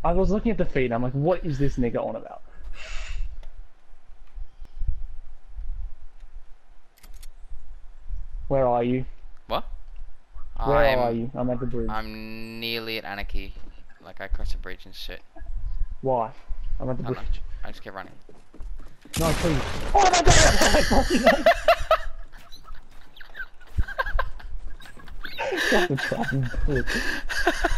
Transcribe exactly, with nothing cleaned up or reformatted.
I was looking at the feed and I'm like, what is this nigga on about? Where are you? What? Where I'm, are you? I'm at the bridge. I'm nearly at Anarchy. Like, I crossed a bridge and shit. Why? I'm at the I don't know. bridge. I just kept running. No, please. Oh my god! Shut the fucking bitch.